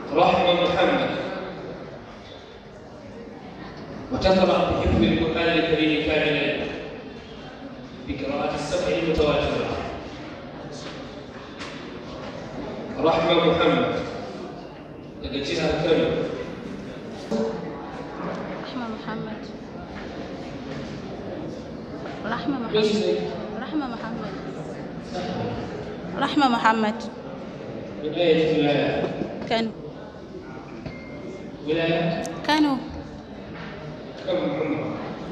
رحمة محمد. وتقرأ بحفظ القرآن الكريم كاملا بقراءة السبع المتواترة. رحمة محمد لقيتها كم؟ رحمة محمد. رحمة محمد. رحمة محمد. رحمة محمد. من أي ولاية؟ كانوا. ولاية؟ كانوا. كم عمرها؟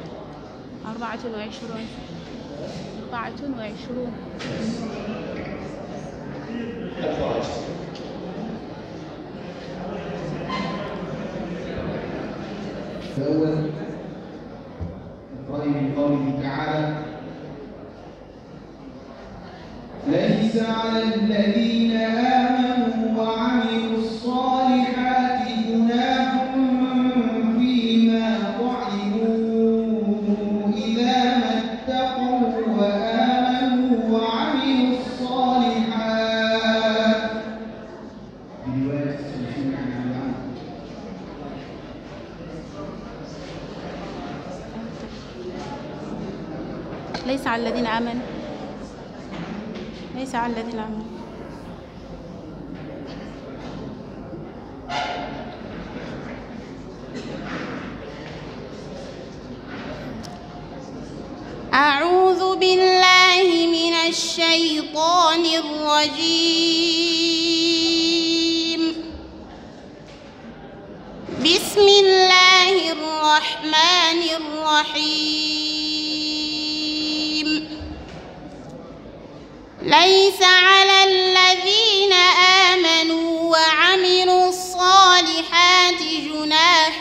24. 24. الأول الرأي من قوله تعالى: ليس على الذين آمنوا وعملوا الصالحات جناح فيما طعموا إذا ما اتقوا وآمنوا وعملوا الصالحات. برواية السلسلة عن العمل. ليس على الذين آمنوا. ليس على الذين آمنوا. أعوذ بالله من الشيطان الرجيم. بسم الله الرحمن الرحيم. ليس على الذين آمنوا وعملوا الصالحات جناح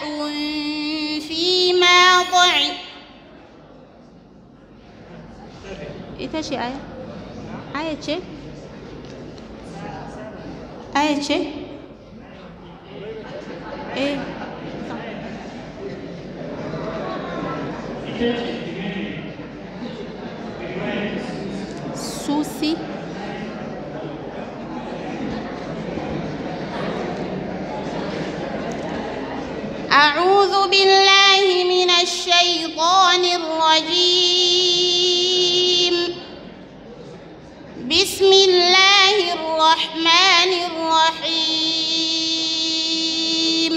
فيما طعموا. Ita ce aya? Aya ce? Aya ce? Eh. Susi. أعوذ بالله من الشيطان الرجيم. بسم الله الرحمن الرحيم.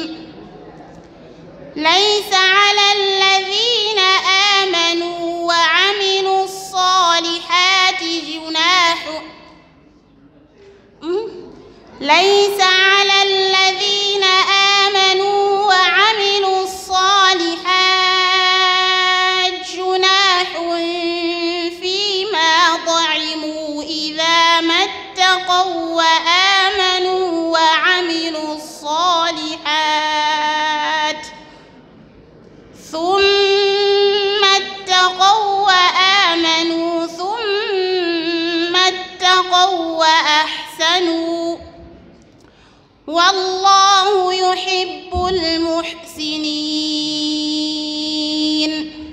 ليس على الذين آمنوا وعملوا الصالحات جناح. ليس على الذين آمنوا وعملوا الصالحات جناح فيما طعموا إذا ما اتقوا وآمنوا وعملوا الصالحات ثم اتقوا وآمنوا ثم اتقوا وأحسنوا والله يحب المحسنين.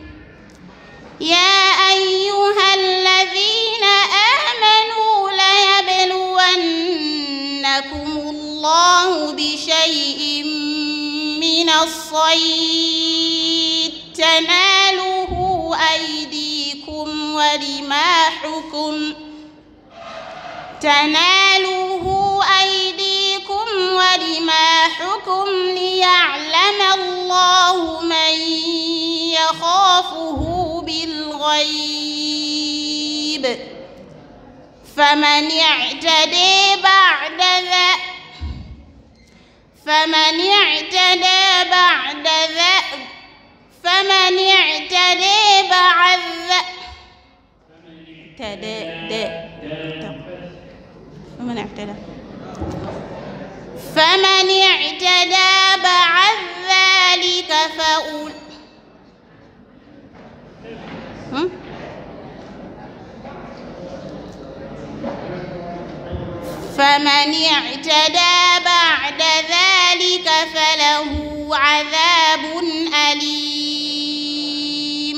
يا أيها الذين آمنوا ليبلونكم الله بشيء من الصيد تناله أيديكم ورماحكم ليعلم الله من يخافه بالغيب. فمن اعتدى بعد ذلك فمن اعتدى بعد ذلك فله عذاب أليم.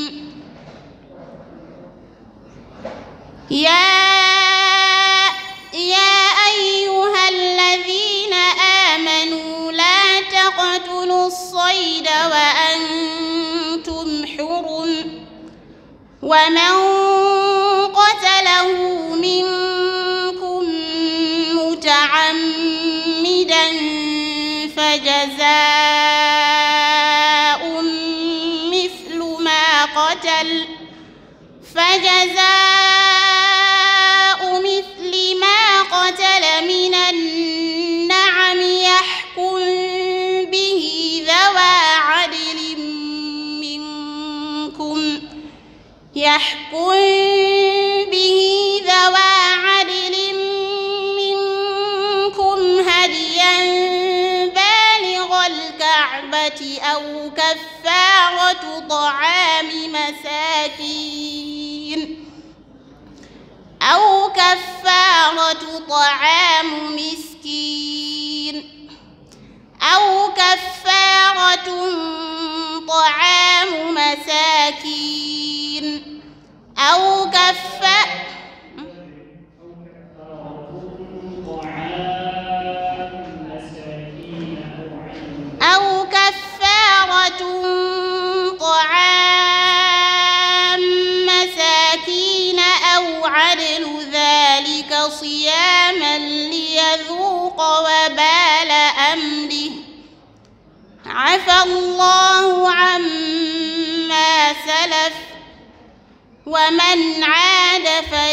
يا أيها الذين آمنوا الصيد وأنتم حرم ومن قتله منكم متعمدا فجزاء مثل ما قتل من النعم يحكم به ذوى عدل منكم هديا بالغ الكعبة أو كفارة طعام مسكين أو كفارة طعام مساكين أو كفارة طعام مساكين أو عدل ذلك صياما ليذوق وبال أمره عفى الله عما سلف ومن عاد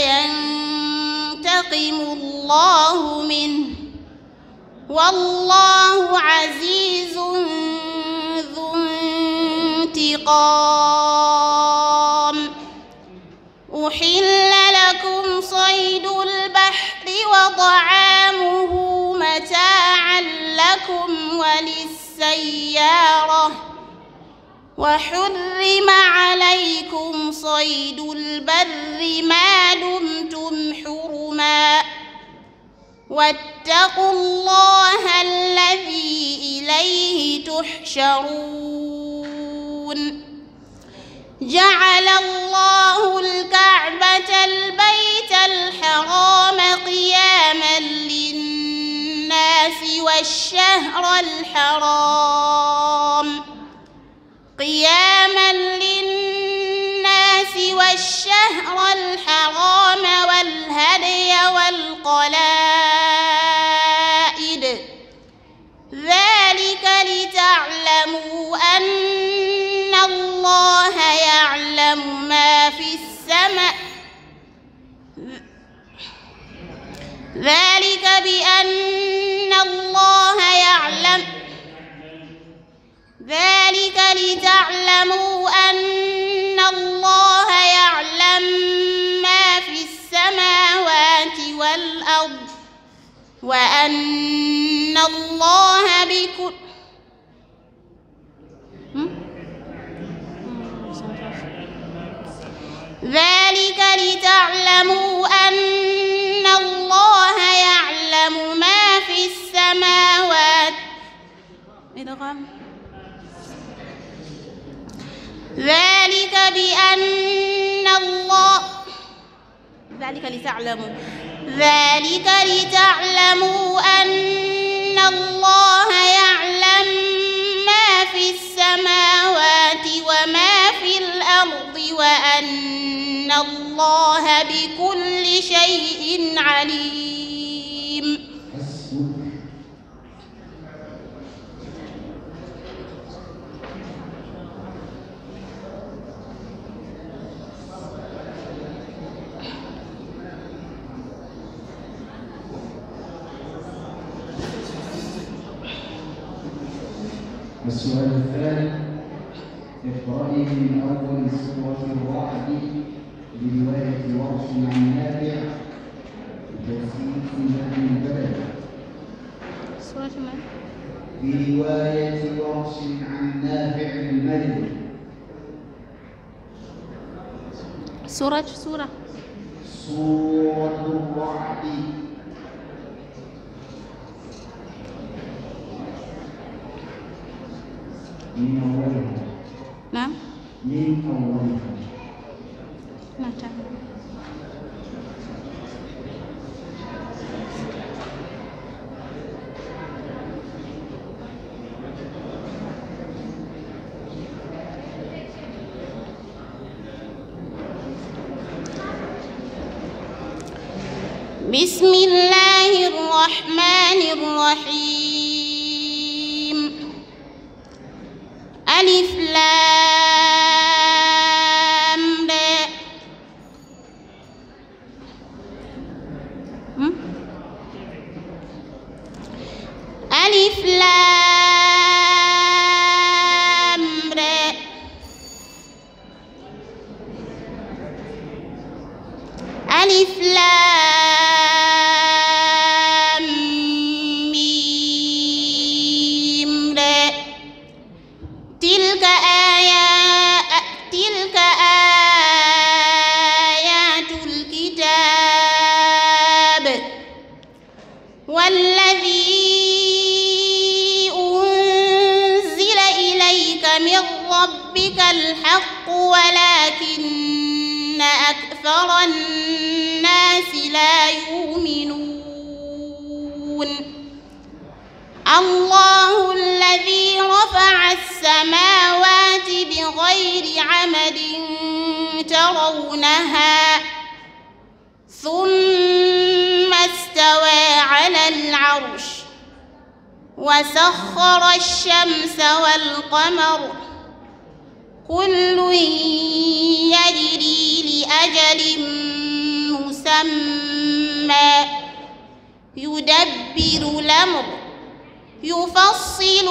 فينتقم الله منه والله عزيز ذو انتقام. أحل لكم صيد البحر وطعامه متاعا لكم وللسيارة وحرم عليكم صيد البر ما دمتم حرما واتقوا الله الذي إليه تحشرون. جعل الله الكعبة البيت الحرام قياما للناس والشهر الحرام والهدي والقلائد ذلك لتعلموا أن الله يعلم ما في السماء ذلك لتعلموا أن الله يعلم ما في السماوات والأرض وأن الله بكل ذلك لتعلموا أن الله يعلم ما في السماوات ذلك لتعلموا أن الله يعلم ما في السماوات وما في الأرض وأن الله بكل شيء عليم. السؤال الثاني: اقرأي من أول سورة الرعد برواية ورش عن نافع بتوصيف متن البلد. برواية ورش عن نافع المدني. سورة الرعد. من أولها. نعم. من أولها. نعم. بسم الله الرحمن الرحيم ألف لام را ألف لام را ألف لام ميم را تلك آيات الكتاب والذي أنزل إليك من ربك الحق ولكن أكثر الناس لا يؤمنون الله الذي رفع السماوات بغير عمد ترونها ثم استوى على العرش وسخر الشمس والقمر كل يجري لأجل مسمى يدبر الأمر يفصل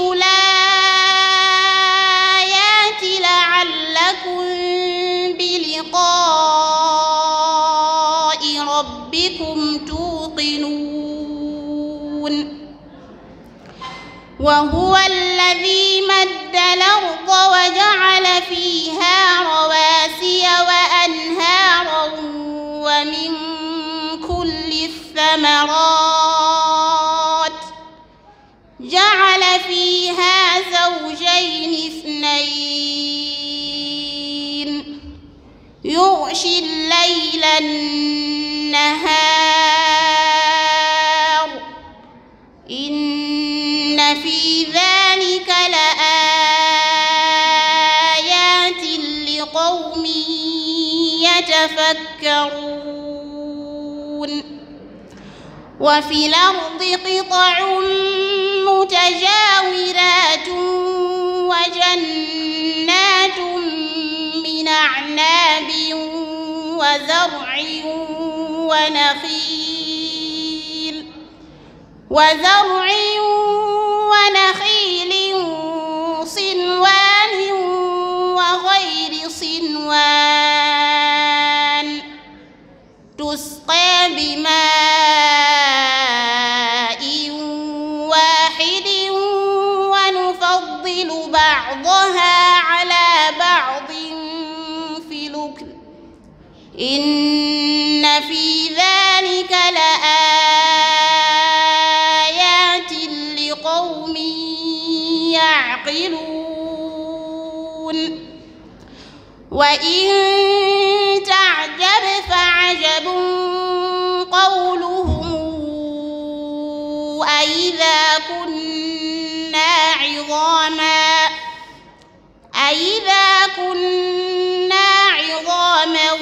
الآيات لعلكم بلقاء ربكم توقنون وهو الذي مد الأرض وجعل فيها رواسي وأنهارا ومن كل الثمرات جعل فيها زوجين اثنين يغشي الليل النهار إن في ذلك لآيات لقوم يتفكرون وفي الأرض قطع متجاورات وجنات من أعناب وزرع ونخيل صنوان وغير صنوان تسقى بماء واحد ونفضل بعضها على بعض في الأكل إن في ذلك لآيات لقوم يعقلون وإن تعجب فعجب قولهم أإذا كنا عظاما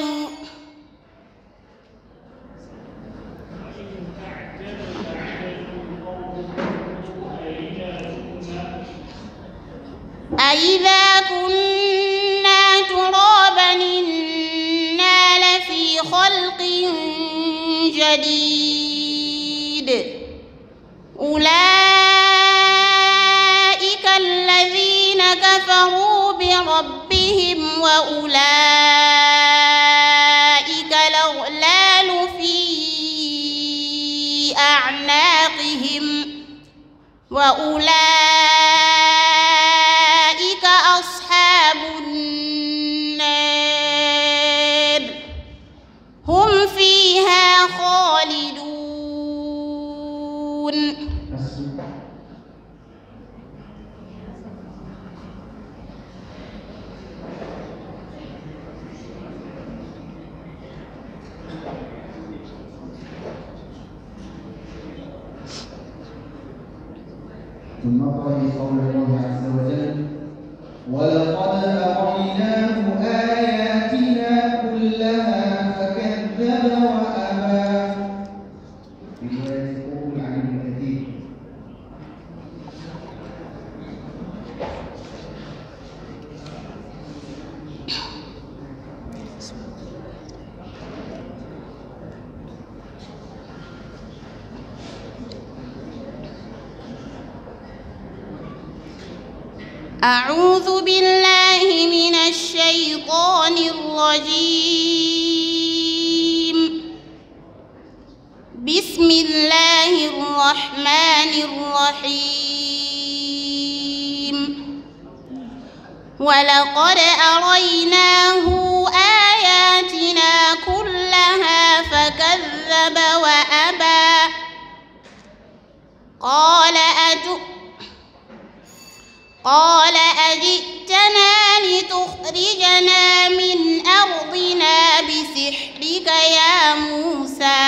أإذا كنا ترابا إنا لفي خلق جديد أولئك الذين كفروا بربهم وأولئك الأغلال في أعناقهم وأولئك أصحاب النار هم فيها خالدون. ثم قال قول الله عز وجل ولقد أريناه آياتنا كلها فكذب وأبى أعوذ بالله من الشيطان الرجيم. بسم الله الرحمن الرحيم. ولقد أريناه آياتنا كلها فكذب وأبى. قال أجئتنا لتخرجنا من أرضنا بسحرك يا موسى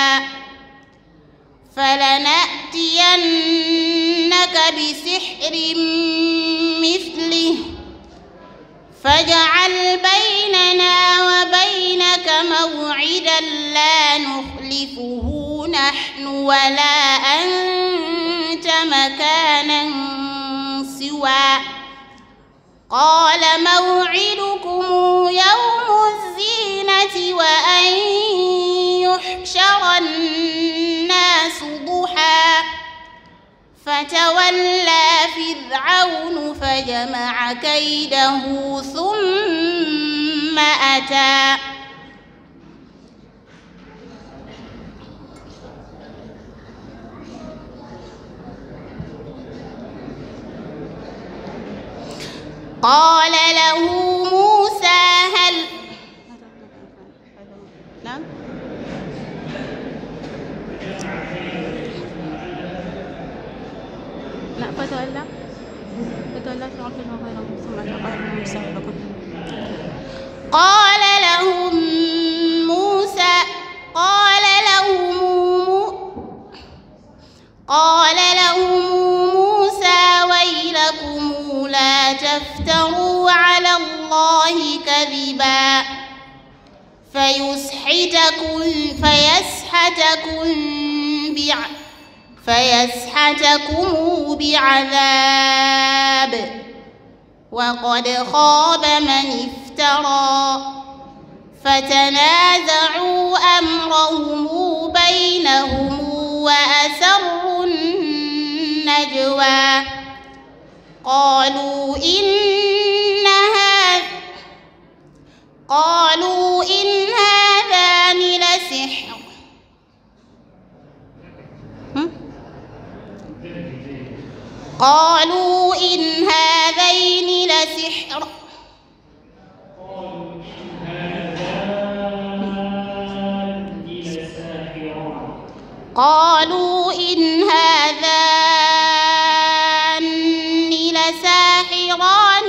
فلنأتينك بسحر مثله فاجعل بيننا وبينك موعدا لا نخلفه نحن ولا أنت مكانا سوى. قال موعدكم يوم الزينة وأن يحشر الناس ضحى. فتولى فرعون فجمع كيده ثم أتى. قال له موسى هل نعم لا فتولى فرعون ثم قال لهم موسى ويلكم لا تفتروا على الله كذبا فيسحتكم بعذاب وقد خاب من افترى. فتنازعوا أمرهم بينهم وأسروا النجوى. قالوا إن هذان لسحر لساحران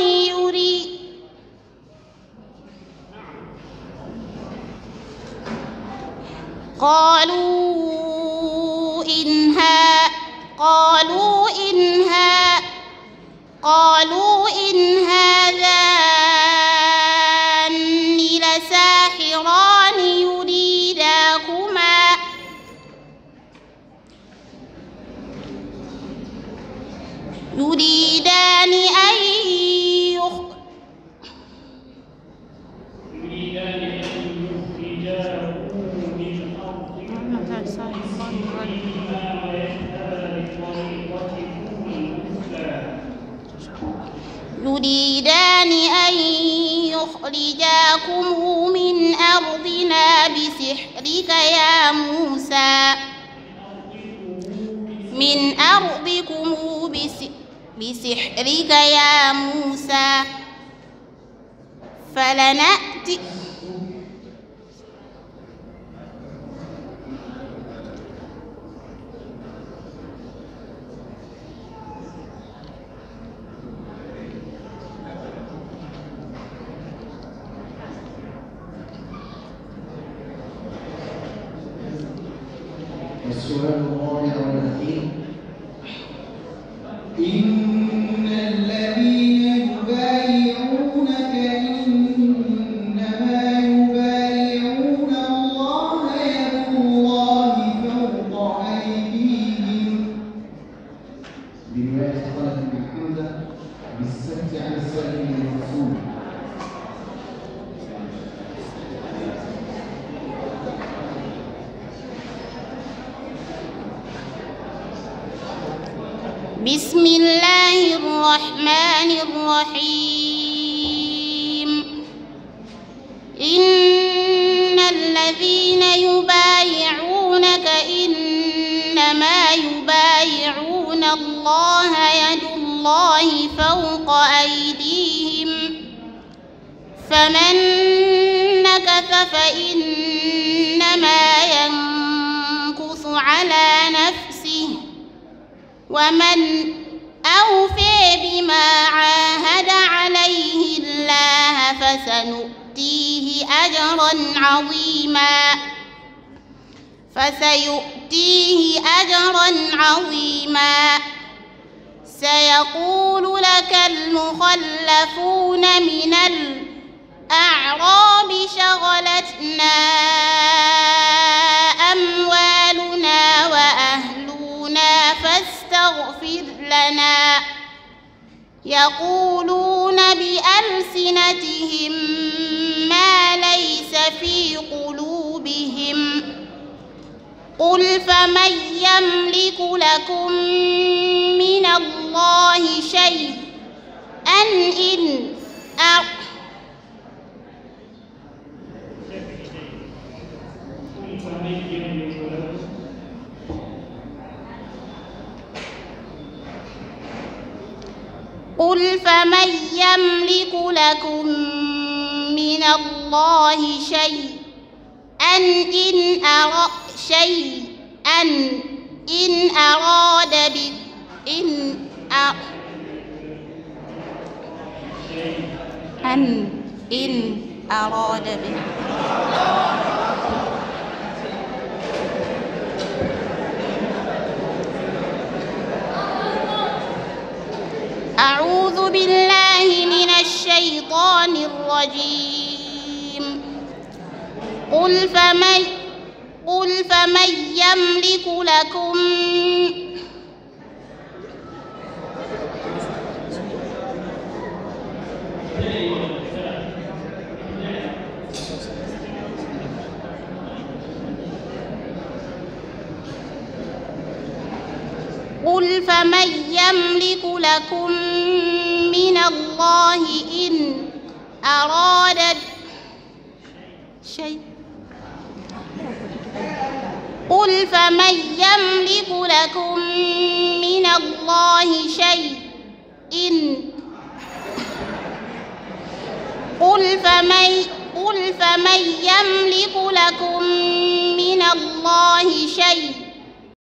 يريدان أن يخرجاكم من أرضنا بسحرك يا موسى بسحرك يا موسى فلنأتي السؤال الرابع والأخير: إن الذين يبايعونك إنما يبايعون الله يد الله فوق أيديهم. برواية خالد بن حمزة بالسكت عن السلف من الرسول. بسم بسم الله الرحمن الرحيم إن الذين يبايعونك إنما يبايعون الله يد الله فوق أيديهم فمن نكث فإنما ينكث على نفسه ومن أوفي بما عاهد عليه الله فسيؤتيه أجرا عظيما سيقول لك المخلفون من الأعراب شغلتنا أموالنا وأهلنا فاستغفر لنا يقولون بألسنتهم ما ليس في قلوبهم قل فمن يملك لكم من الله شيئا قل فمن يملك لكم من الله شيئا إن أراد به أعوذ بالله من الشيطان الرجيم قل فمن يملك لكم من الله إن أراد شيء قل فمن يملك لكم من الله شيء قل فمن يملك لكم من الله شيء